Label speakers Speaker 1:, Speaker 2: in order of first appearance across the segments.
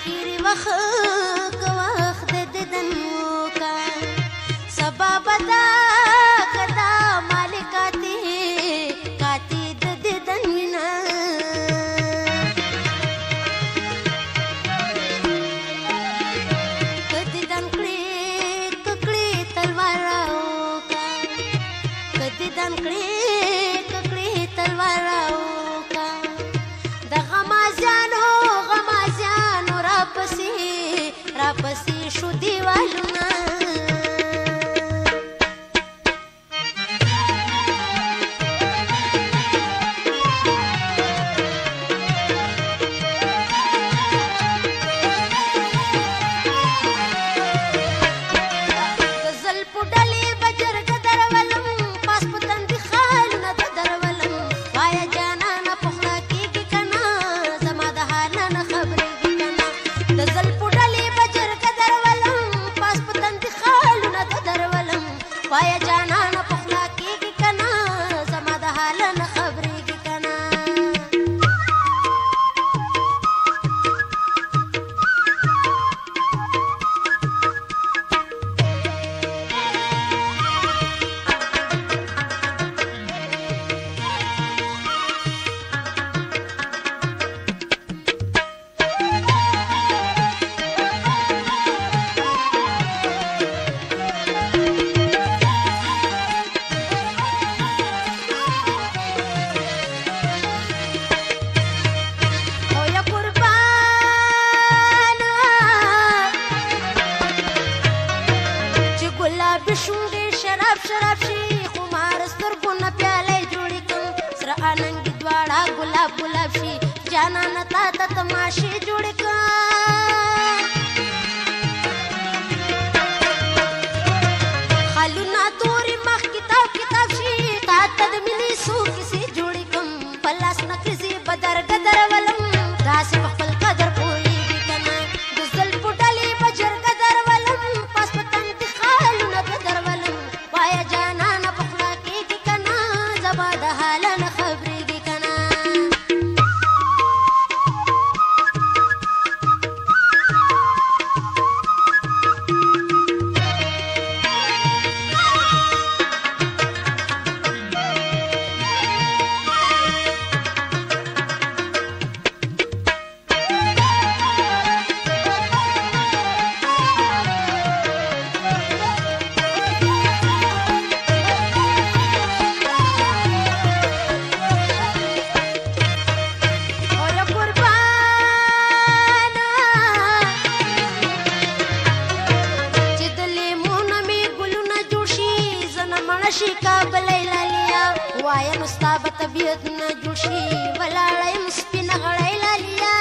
Speaker 1: اخیری وخت وخت د دیدن وکا سبب دا کدا مالکاتی کاتی د دیدن وینا کدیدن کړي ککړي تلوار وکا کدیدن کړي ککړي تلوار وکا د غمازانو راپسې شو دیوالونه وایا جانان پخلا کېږي کنه زما د حال نه خبرېږي کنه شراب شراب شي خمار سترګونه پیاله جوړې کړم سره اننګ دواړه ګلاب ګلاب شي جانان تا ته تماشې جوړې کړم خالونه تورې مخ کتاب کتاب شي تا ته د مینې څو کیسې جوړې کړم په لاس نقرې بدر ګدر ولم داسې په خپل قدر پوهېږي کنه د زلفو ډلې په جرګه در ولم پاس په تن دې خالونه بدر ولم وایا جانانه پخلا کېږي کنه زما د حال نه خبرېږي کنه شي کابلې لالیا وایم ستا به طبیعت نه جوړ شي ولاړه یم سپینه غړۍ لالیا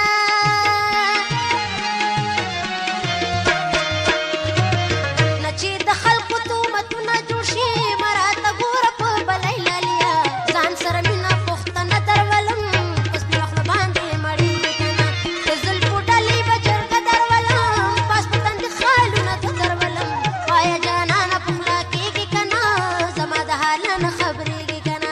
Speaker 1: نه چې د خلقو تومتونه جوړ شي مراته ګوره په بلۍ لالیا ځان سره مینه پوښتنه درولم اوس مې خوله باندې مړېږي کنه د زلفو ډلې به جرګه درولم پاس په تندې خالونه ته درولم وایا جانانه پخلا کېږي کنه زما د حال نه خبرېږي کنه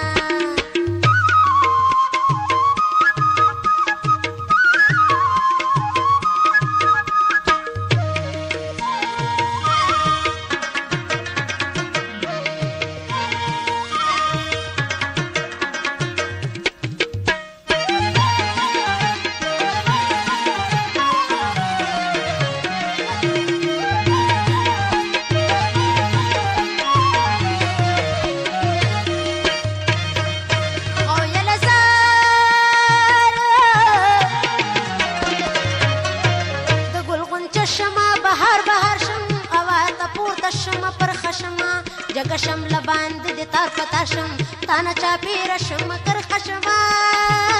Speaker 1: جګه شم له باندې د تار پتا شم تا نه چاپېره شم کرخه شمه